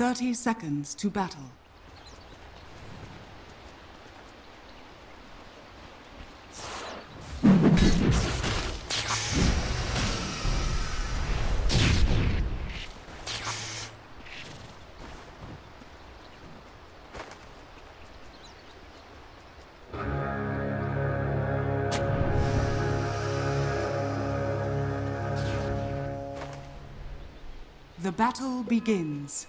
30 seconds to battle. The battle begins.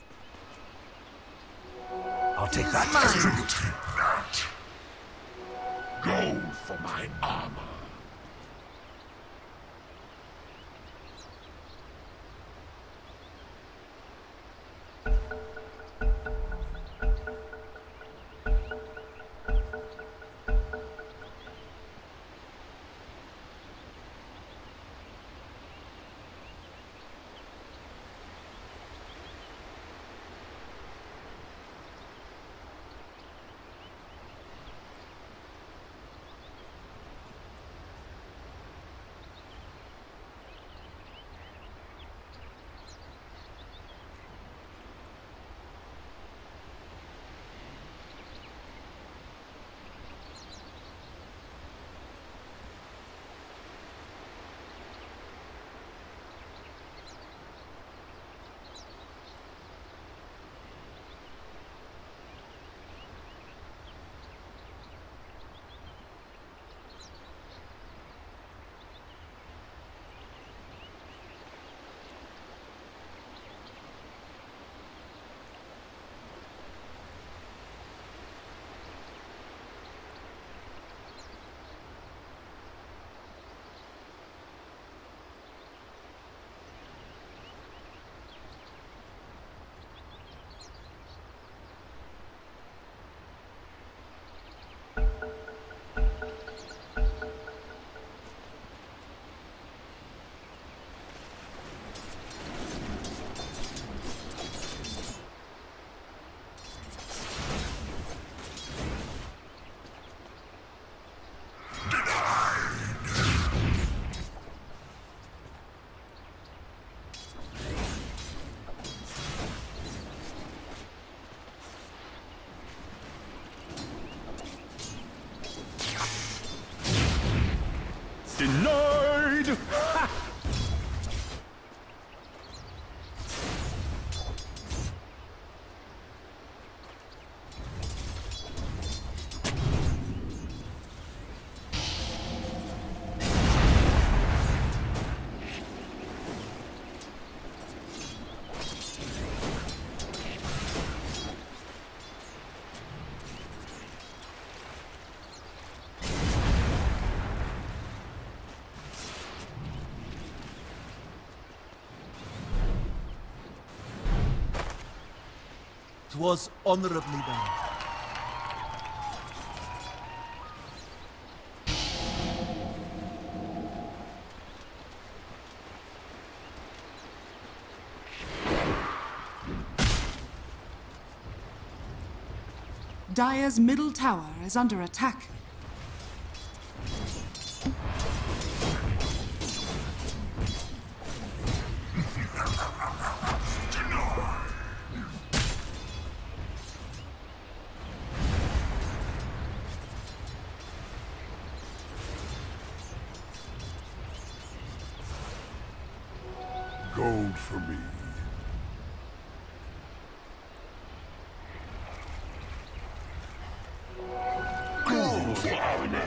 I'll take that. You will take that. Gold for my armor. Denied! Ha! It was honorably done. Dire's middle tower is under attack. Gold for me. Gold for honor.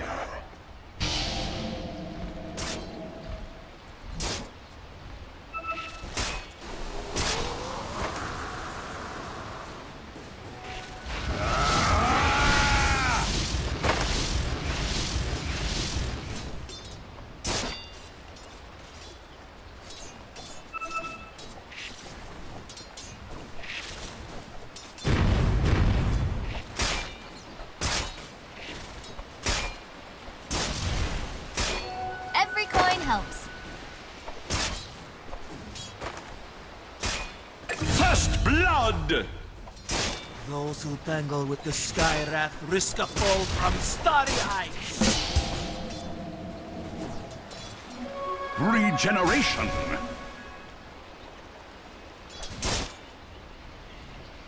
Every coin helps. First blood! Those who tangle with the Skywrath risk a fall from starry heights. Regeneration!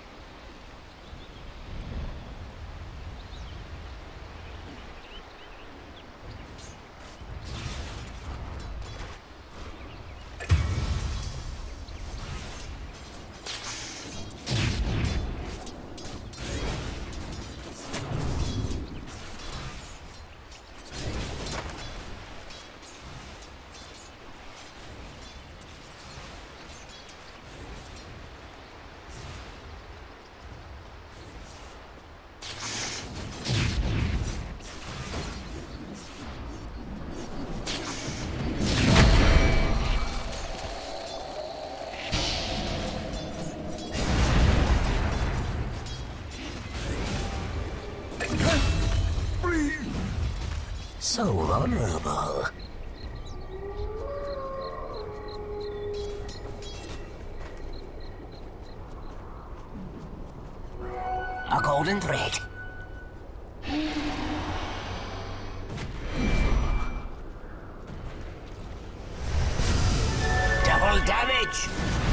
So vulnerable. A golden thread. Double damage!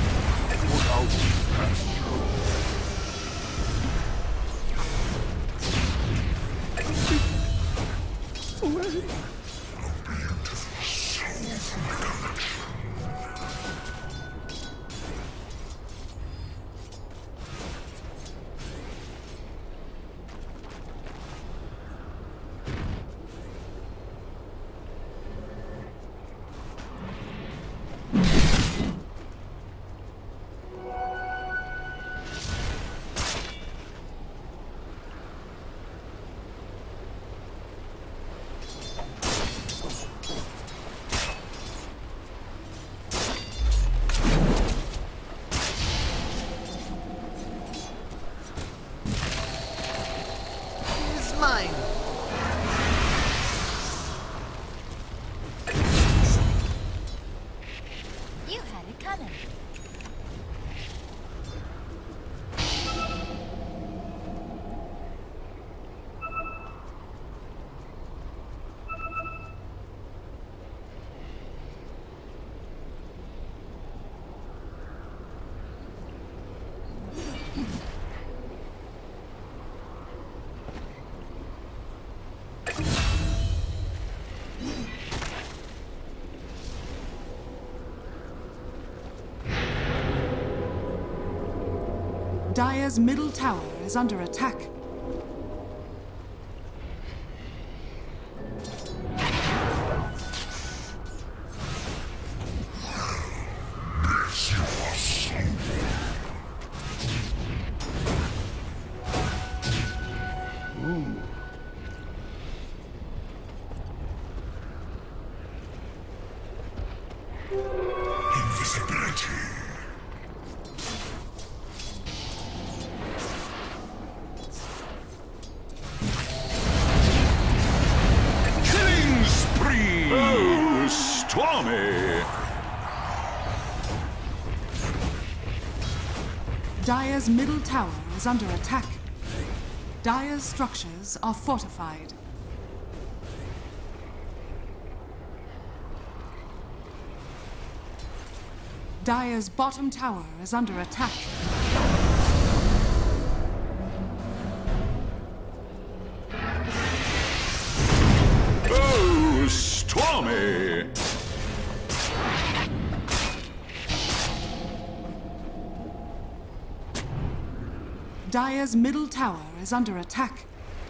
Mine. You had it coming. Dire's middle tower is under attack. Invisibility. Killing spree! Oh, stormy! Dire's middle tower is under attack. Dire's structures are fortified. Dire's bottom tower is under attack. Oh, stormy! Dire's middle tower is under attack.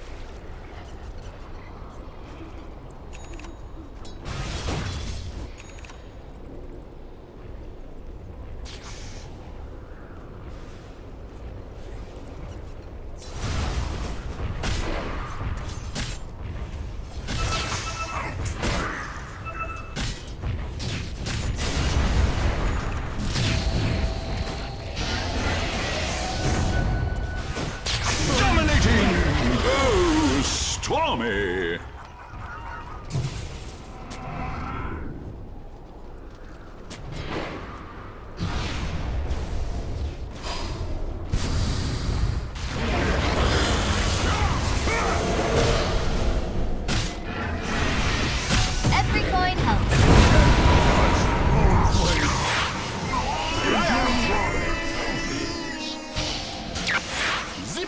Stormy! Every coin helps. Zip!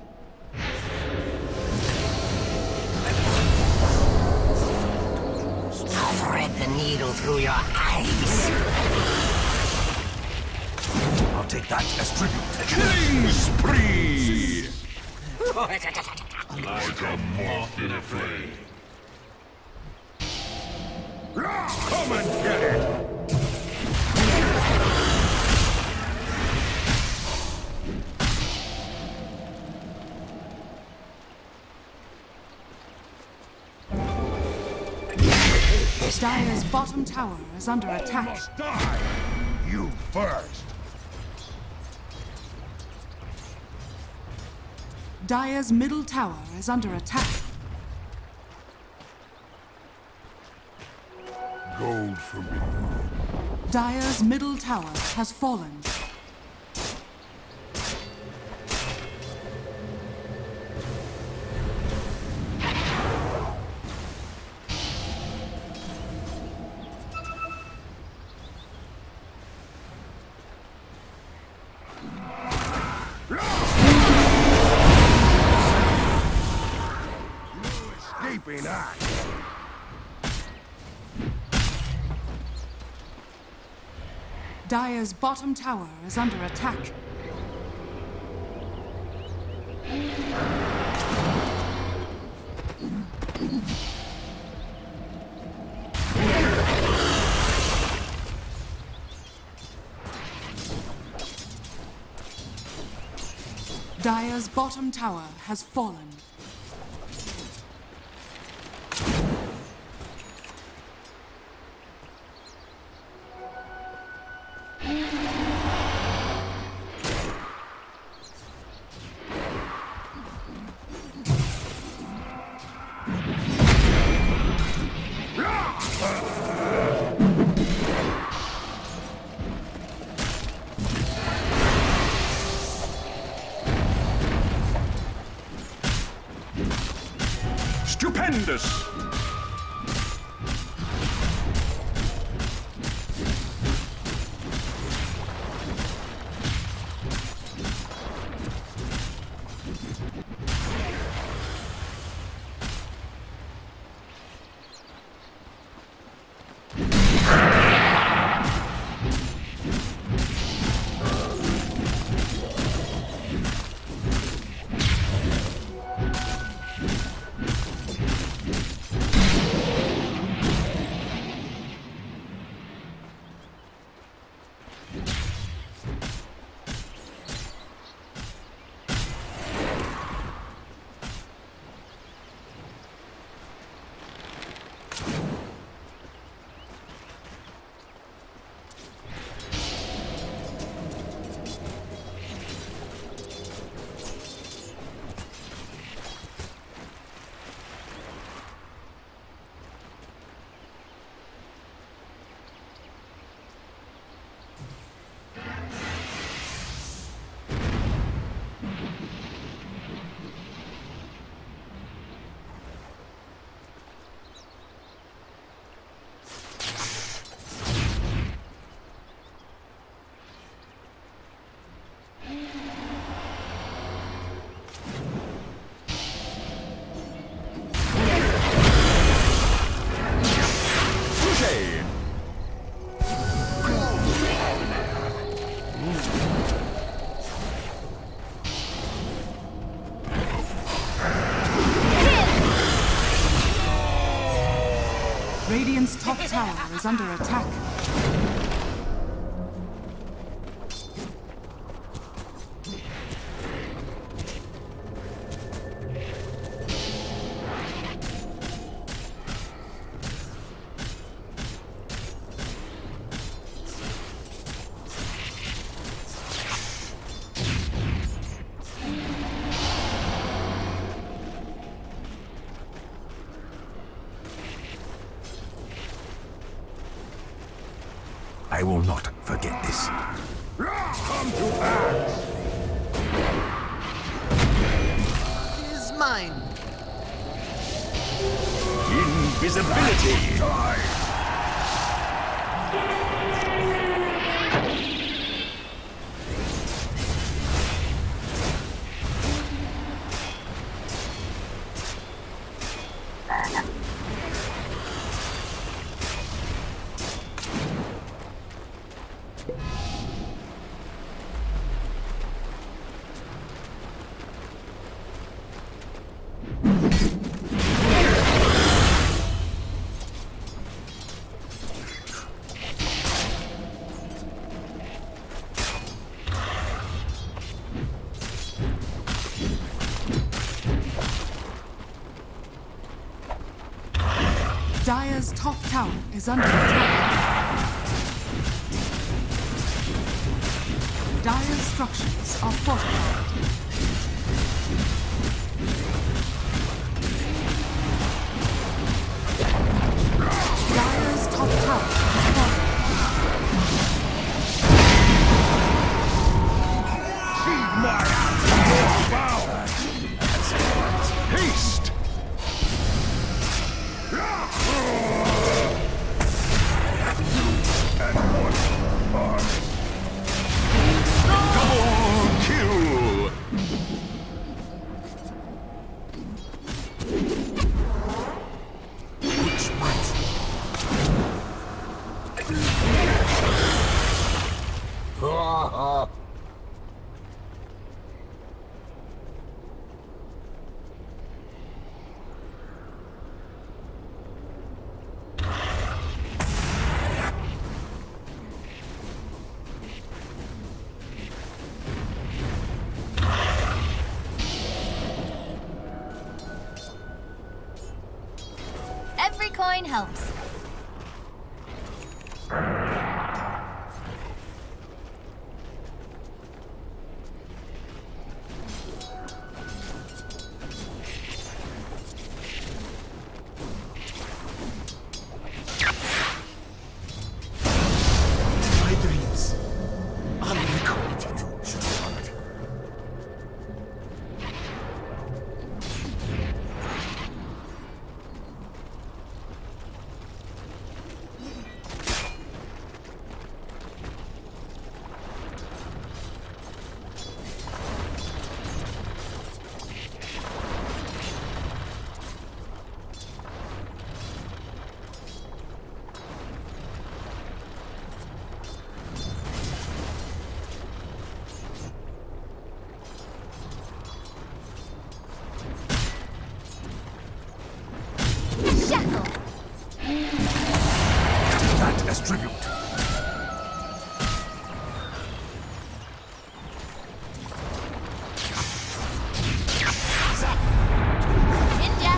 Thread the needle through your eyes. I'll take that as tribute. Killing spree! Like a moth in a flame. Come and get it! Dire's bottom tower is under attack. Must die. You first. Dire's middle tower is under attack. gold for me. Dire's middle tower has fallen. Escaping act. Dire's bottom tower is under attack. Dire's bottom tower has fallen. Stupendous! Radiant's top tower is under attack. I will not forget this. Come to act. It is mine. Invisibility! Dire's top tower is under attack. Dire's structures are fortified. Dire's top tower Haste! Double kill! Good sprint. Oh, Every coin helps. My dreams. Unrequited. Shepard. Shackle. Take that as tribute. Ninja.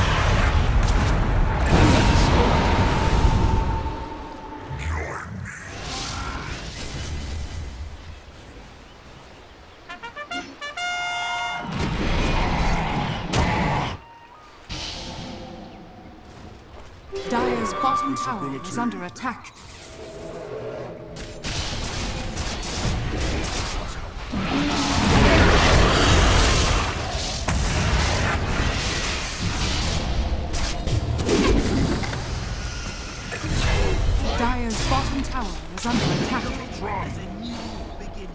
Dire's bottom tower is under attack. Dire's bottom tower is under attack. Is a new beginning.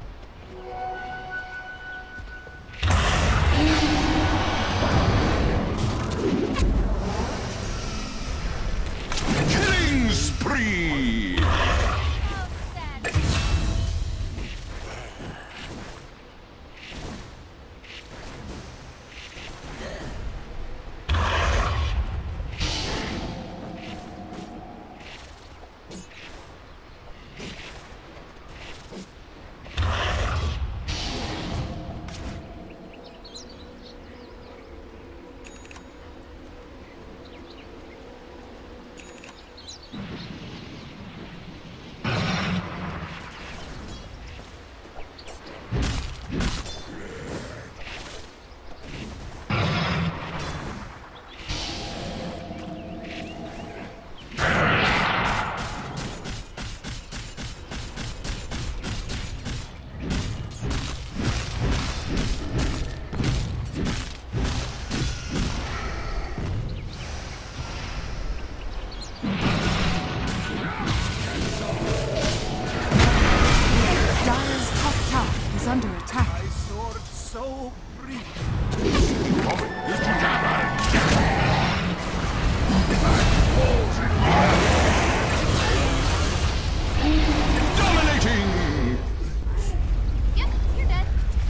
Killing spree! How sad. Dire's top tower is under attack. My sword so brief. Dominating! Yep, you're dead.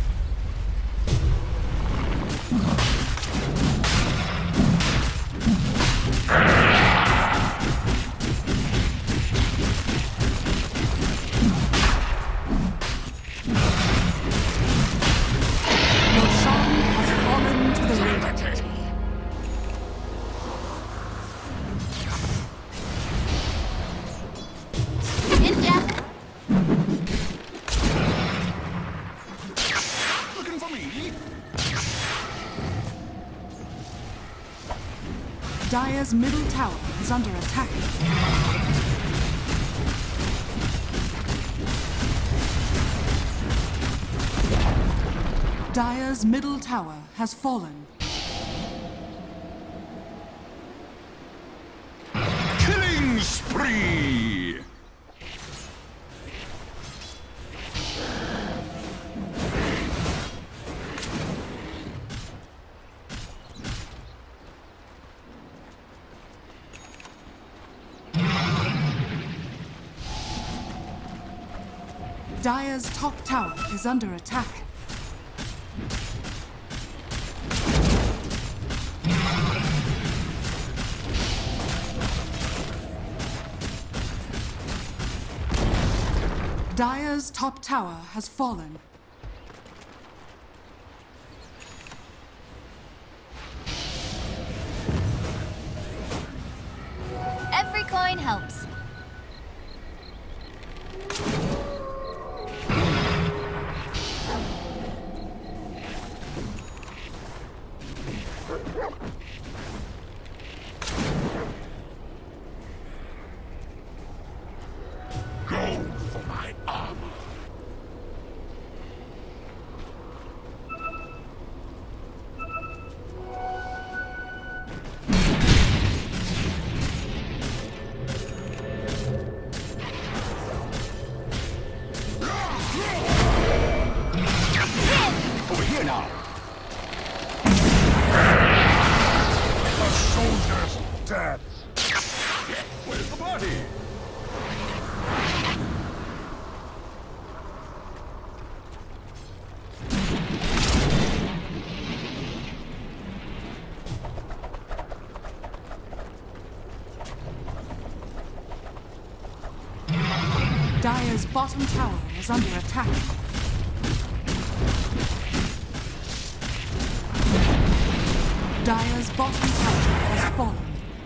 Roshan has fallen to the river. Ninja. Looking for me? Dire's middle tower is under attack. Dire's middle tower has fallen. Killing spree! Dire's top tower is under attack. Dire's top tower has fallen. Every coin helps. Go for my armor. Over here now! The soldier's dead. Where's the body? Dire's bottom tower is under attack. Dire's bottom tower has fallen.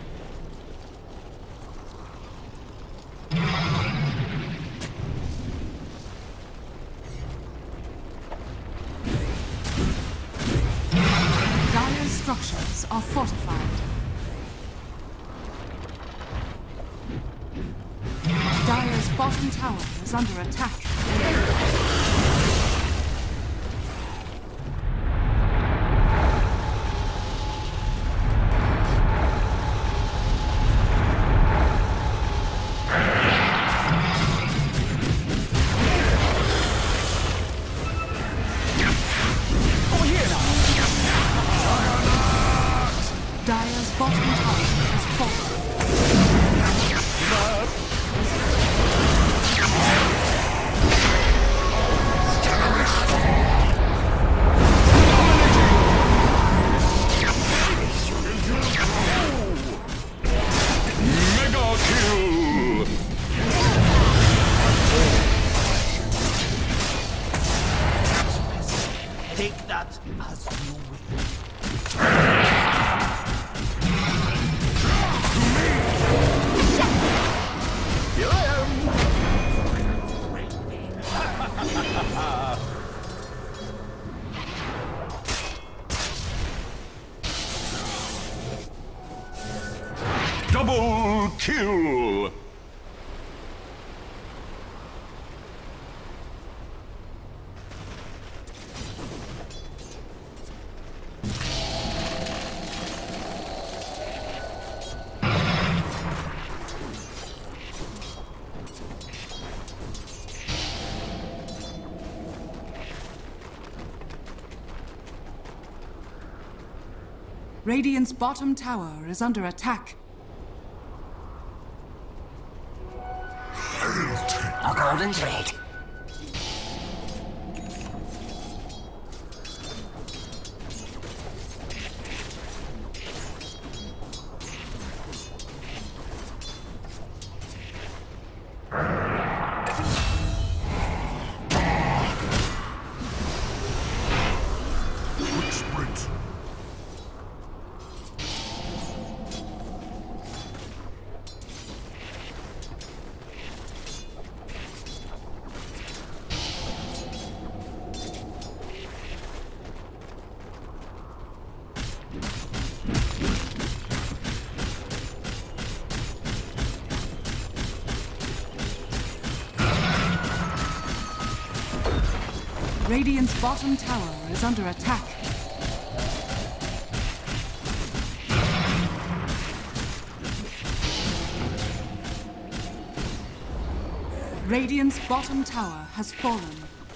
Dire's structures are fortified. Dire's bottom tower is under attack. Over here now! Dire's bottom tower has fallen. Mega kill! Take that as you will. Here I am! Double kill! Radiant's bottom tower is under attack. A golden thread. Quick sprint. Radiant's bottom tower is under attack. Radiant's bottom tower has fallen.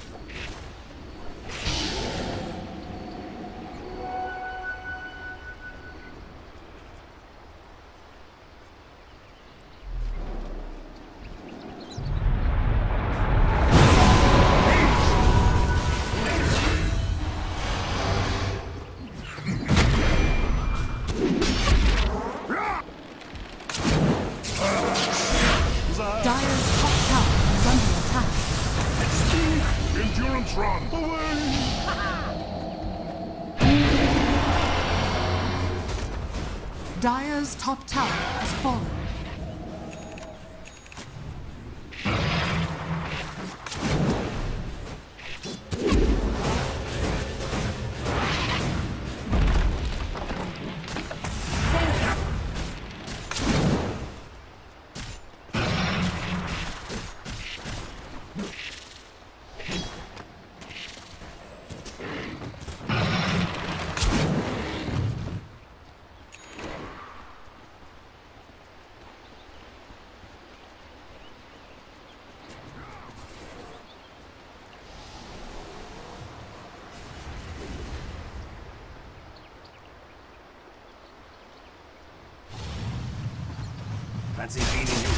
Dire's top tower is under attack. Endurance run! Dire's top tower has fallen. Fancy beating you.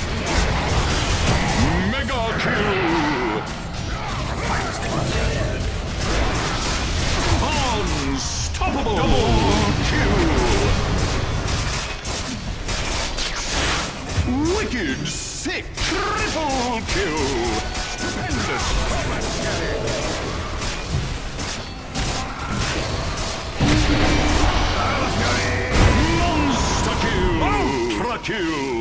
Mega kill! Unstoppable! Double kill! Wicked sick! Triple kill! Stupendous! Monster kill! Ultra kill!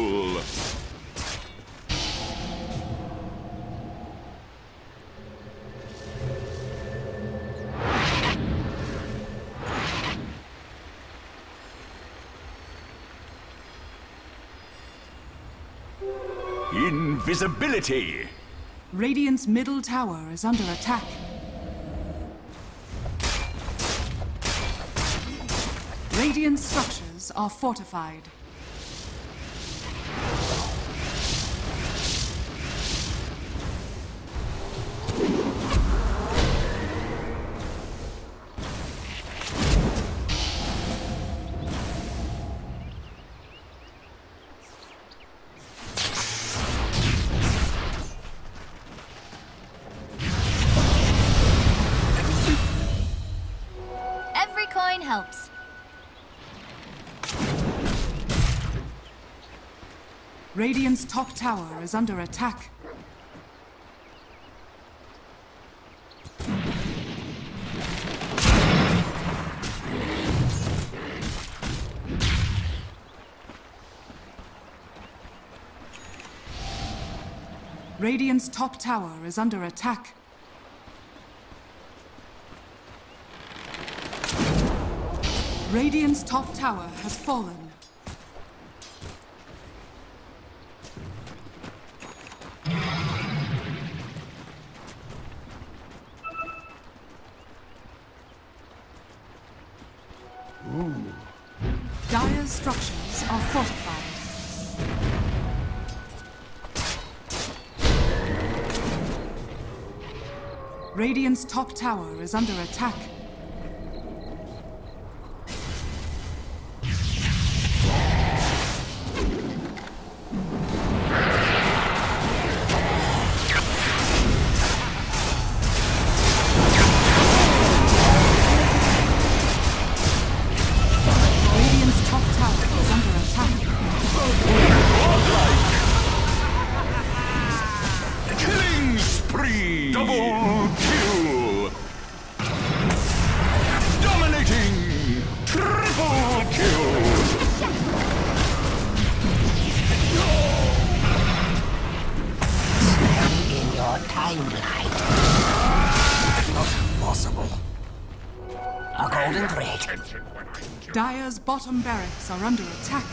Invisibility! Radiant's middle tower is under attack. Radiant structures are fortified. Every coin helps. Radiant's top tower is under attack. Radiant's top tower is under attack. Radiant's top tower has fallen. Dire's structures are fortified. Radiant's top tower is under attack. Radiant's top tower is under attack. Killing spree! Double kill! Dominating! Triple kill! In your timeline. Not possible. A golden thread. Dire's bottom barracks are under attack.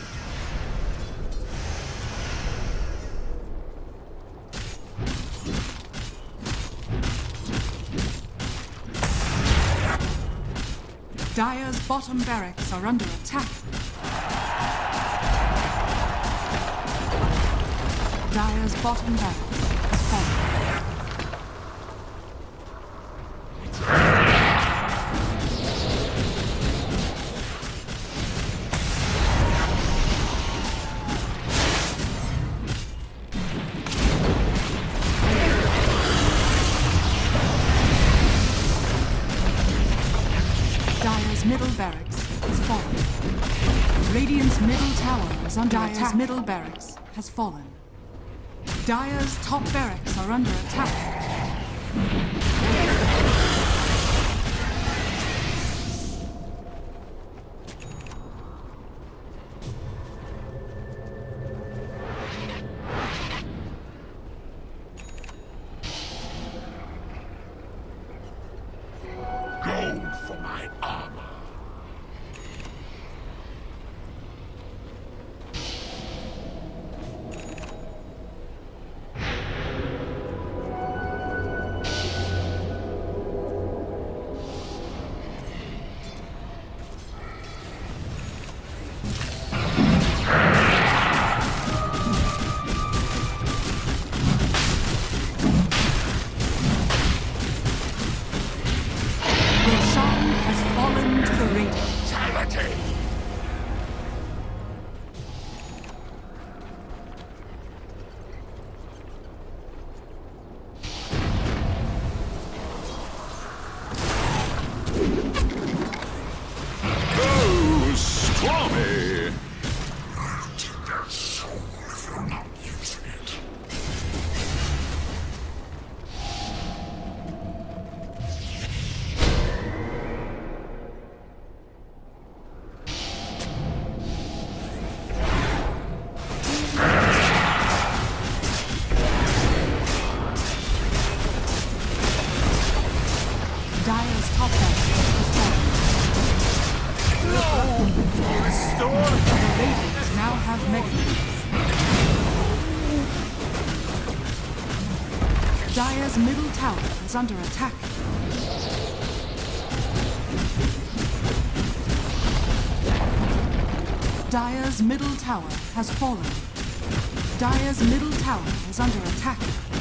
Dire's bottom barracks are under attack. Dire's bottom barracks has fallen. Dire's middle barracks has fallen. Radiant's middle tower is under attack. Dire's middle barracks has fallen. Dire's top barracks are under attack. Gold for my armor. Roshan has fallen to the Radiant. Fatality! Go, Stormy! I'll take that soul if you're not using it. Dire's top barracks has fallen. Restore! The Radiant now have megaways. Dire's middle tower is under attack. Dire's middle tower has fallen. Dire's middle tower is under attack.